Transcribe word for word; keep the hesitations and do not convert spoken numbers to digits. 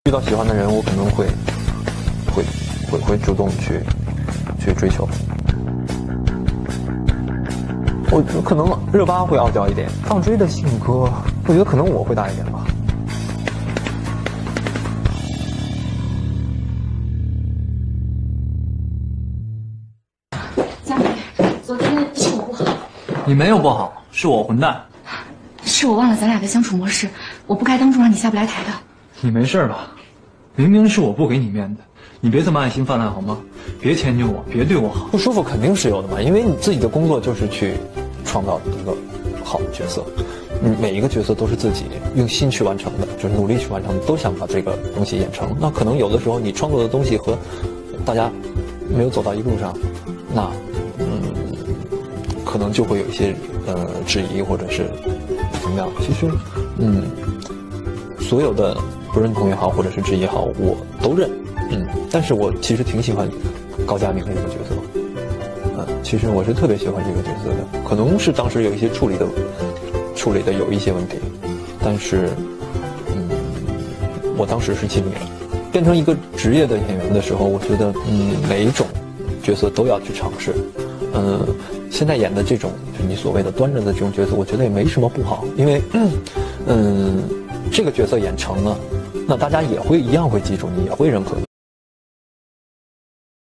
遇到喜欢的人，我可能会会会会主动去去追求。我可能热巴会傲娇一点，放追的性格，我觉得可能我会大一点吧。 佳美，昨天是我不好， 你没有不好，是我混蛋。 是我忘了咱俩的相处模式，我不该当众让你下不来台的。 你没事吧？明明是我不给你面子，你别这么爱心泛滥好吗？别迁就我，别对我好。 不舒服肯定是有的嘛，因为你自己的工作就是去创造一个好的角色，嗯，每一个角色都是自己用心去完成的，就是努力去完成的，都想把这个东西演成。那可能有的时候你创作的东西和大家没有走到一路上，那嗯，可能就会有一些呃质疑或者是怎么样。其实，嗯，所有的不认同也好，或者是质疑也好，我都认。嗯，但是我其实挺喜欢高佳明这个角色。嗯，其实我是特别喜欢这个角色的，可能是当时有一些处理的处理的有一些问题，但是，嗯，我当时是尽力了。变成一个职业的演员的时候，我觉得，嗯，每一种角色都要去尝试。嗯，现在演的这种，就你所谓的端着的这种角色，我觉得也没什么不好，因为，嗯，这个角色演成了，那大家也会一样会记住你，也会认可你。